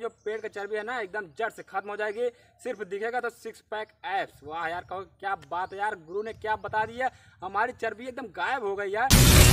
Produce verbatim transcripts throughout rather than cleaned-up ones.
जो पेट का चर्बी है ना एकदम जड़ से खत्म हो जाएगी। सिर्फ दिखेगा तो सिक्स पैक एब्स। वाह यार, कहो क्या बात है यार, गुरु ने क्या बता दिया, हमारी चर्बी एकदम गायब हो गई यार।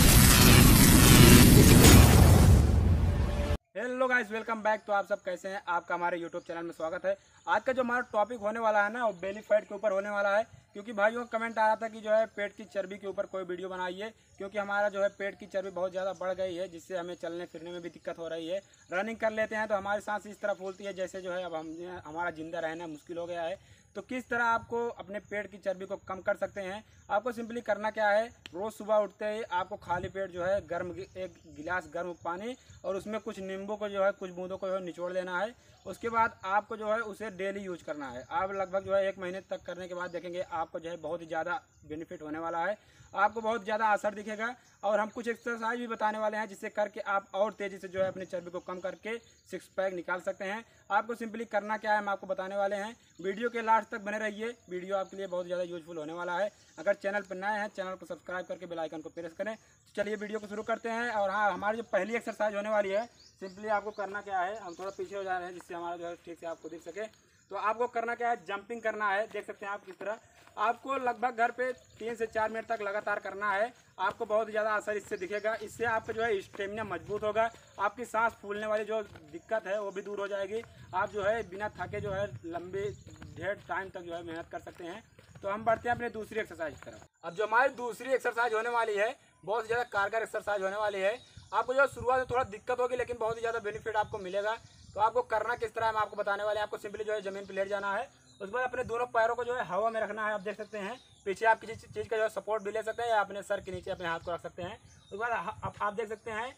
Hello guys, welcome back. तो आप सब कैसे हैं? आपका हमारे यूट्यूब चैनल में स्वागत है। आज का जो हमारा टॉपिक होने वाला है ना वो बेली फैट के ऊपर होने वाला है, क्योंकि भाइयों का कमेंट आ रहा था कि जो है पेट की चर्बी के ऊपर कोई वीडियो बनाइए, क्योंकि हमारा जो है पेट की चर्बी बहुत ज़्यादा बढ़ गई है, जिससे हमें चलने फिरने में भी दिक्कत हो रही है। रनिंग कर लेते हैं तो हमारी सांस इस तरह फूलती है जैसे जो है अब हम हमारा जिंदा रहना मुश्किल हो गया है। तो किस तरह आपको अपने पेट की चर्बी को कम कर सकते हैं? आपको सिंपली करना क्या है, रोज़ सुबह उठते ही आपको खाली पेट जो है गर्म एक गिलास गर्म पानी और उसमें कुछ नींबू को जो है कुछ बूंदों को जो है निचोड़ लेना है। उसके बाद आपको जो है उसे डेली यूज करना है। आप लगभग जो है एक महीने तक करने के बाद देखेंगे आपको जो है बहुत ही ज़्यादा बेनिफिट होने वाला है, आपको बहुत ज़्यादा असर दिखेगा। और हम कुछ एक्सरसाइज भी बताने वाले हैं जिससे करके आप और तेज़ी से जो है अपनी चर्बी को कम करके सिक्स पैक निकाल सकते हैं। आपको सिंपली करना क्या है हम आपको बताने वाले हैं। वीडियो के लास्ट तक बने रहिए, वीडियो आपके लिए बहुत ज़्यादा यूजफुल होने वाला है। अगर चैनल पर नए हैं चैनल को सब्सक्राइब करके बेल आइकन को प्रेस करें। तो चलिए वीडियो को शुरू करते हैं। और हाँ, हमारी जो पहली एक्सरसाइज होने वाली है, सिंपली आपको करना क्या है, हम थोड़ा पीछे हो जा रहे हैं जिससे हमारा जो है ठीक से आपको दिख सके। तो आपको करना क्या है, जंपिंग करना है। देख सकते हैं आप किस तरह आपको लगभग घर पे तीन से चार मिनट तक लगातार करना है। आपको बहुत ज़्यादा असर इससे दिखेगा। इससे आपका जो है स्टेमिना मजबूत होगा, आपकी सांस फूलने वाली जो दिक्कत है वो भी दूर हो जाएगी। आप जो है बिना थके जो है लंबे ढेर टाइम तक जो है मेहनत कर सकते हैं। तो हम बढ़ते हैं अपने दूसरी एक्सरसाइज की तरफ। अब जो हमारी दूसरी एक्सरसाइज होने वाली है बहुत ज़्यादा कारगर एक्सरसाइज होने वाली है। आपको जो शुरुआत में थोड़ा दिक्कत होगी लेकिन बहुत ही ज़्यादा बेनिफिट आपको मिलेगा। तो आपको करना किस तरह है मैं आपको बताने वाले हैं। आपको सिंपली जो है ज़मीन पर लेट जाना है, उसके बाद अपने दोनों पैरों को जो है हवा में रखना है। आप देख सकते हैं पीछे आप किसी चीज़ का जो है सपोर्ट भी ले सकते हैं या अपने सर के नीचे अपने हाथ को रख सकते हैं। उसके बाद आप, आप देख सकते हैं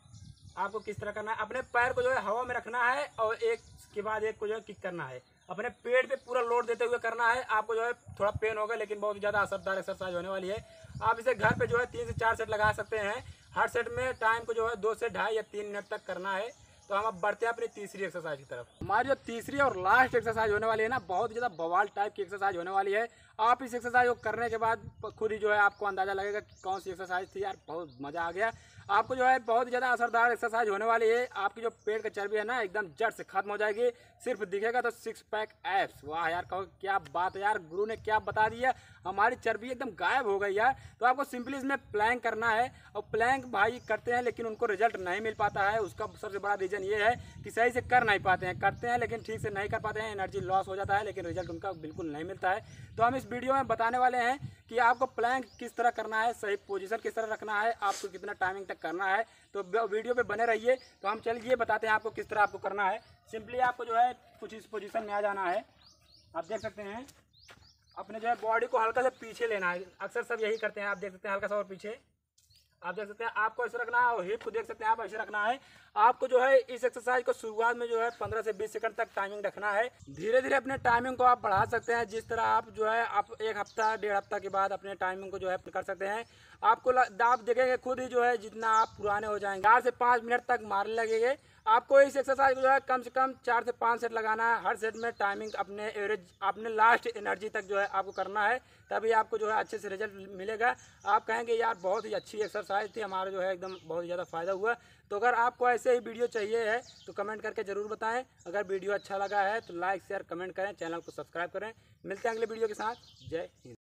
आपको किस तरह करना है। अपने पैर को जो है हवा में रखना है और एक के बाद एक को जो है किक करना है। अपने पेट पे पूरा लोड देते हुए करना है। आपको जो है थोड़ा पेन होगा लेकिन बहुत ज़्यादा असरदार एक्सरसाइज होने वाली है। आप इसे घर पे जो है तीन से चार सेट लगा सकते हैं। हर सेट में टाइम को जो है दो से ढाई या तीन मिनट तक करना है। तो हम अब बढ़ते हैं अपनी तीसरी एक्सरसाइज की तरफ। हमारी जो तीसरी और लास्ट एक्सरसाइज होने वाली है ना बहुत ज़्यादा बवाल टाइप की एक्सरसाइज होने वाली है। आप इस एक्सरसाइज को करने के बाद खुद ही जो है आपको अंदाज़ा लगेगा कि कौन सी एक्सरसाइज थी यार, बहुत मज़ा आ गया। आपको जो है बहुत ज़्यादा असरदार एक्सरसाइज होने वाली है। आपकी जो पेट का चर्बी है ना एकदम जड़ से खत्म हो जाएगी। सिर्फ दिखेगा तो सिक्स पैक एब्स। वाह यार, कहो क्या बात है यार, गुरु ने क्या बता दिया, हमारी चर्बी एकदम गायब हो गई यार। तो आपको सिंपली इसमें प्लैंक करना है। और प्लैंक भाई करते हैं लेकिन उनको रिजल्ट नहीं मिल पाता है। उसका सबसे बड़ा रीज़न ये है कि सही से कर नहीं पाते हैं, करते हैं लेकिन ठीक से नहीं कर पाते हैं, एनर्जी लॉस हो जाता है लेकिन रिजल्ट उनका बिल्कुल नहीं मिलता है। तो हम इस वीडियो में बताने वाले हैं कि आपको प्लैंक किस तरह करना है, सही पोजीशन किस तरह रखना है, आपको कितना टाइमिंग तक करना है। तो वीडियो पे बने रहिए। तो हम चलिए बताते हैं आपको किस तरह आपको करना है। सिंपली आपको जो है कुछ इस पोजीशन में आ जाना है। आप देख सकते हैं अपने जो है बॉडी को हल्का सा पीछे लेना है। अक्सर सब यही करते हैं, आप देख सकते हैं हल्का सा और पीछे। आप देख सकते हैं आपको ऐसे रखना है और हिप को देख सकते हैं आप ऐसे रखना है। आपको जो है इस एक्सरसाइज को शुरुआत में जो है पंद्रह से बीस सेकंड तक टाइमिंग रखना है। धीरे धीरे अपने टाइमिंग को आप बढ़ा सकते हैं। जिस तरह आप जो है आप एक हफ्ता डेढ़ हफ्ता के बाद अपने टाइमिंग को जो है कर सकते हैं। आपको आप देखेंगे खुद ही जो है जितना आप पुराने हो जाएंगे। चार से पाँच मिनट तक मारने लगेंगे। आपको इस एक्सरसाइज को जो है कम से कम चार से पाँच सेट लगाना है। हर सेट में टाइमिंग अपने एवरेज अपने लास्ट एनर्जी तक जो है आपको करना है, तभी आपको जो है अच्छे से रिजल्ट मिलेगा। आप कहेंगे यार बहुत ही अच्छी एक्सरसाइज थी, हमारा जो है एकदम बहुत ज़्यादा फ़ायदा हुआ। तो अगर आपको ऐसे ही वीडियो चाहिए है तो कमेंट करके ज़रूर बताएं। अगर वीडियो अच्छा लगा है तो लाइक शेयर कमेंट करें, चैनल को सब्सक्राइब करें। मिलते हैं अगले वीडियो के साथ। जय हिंद।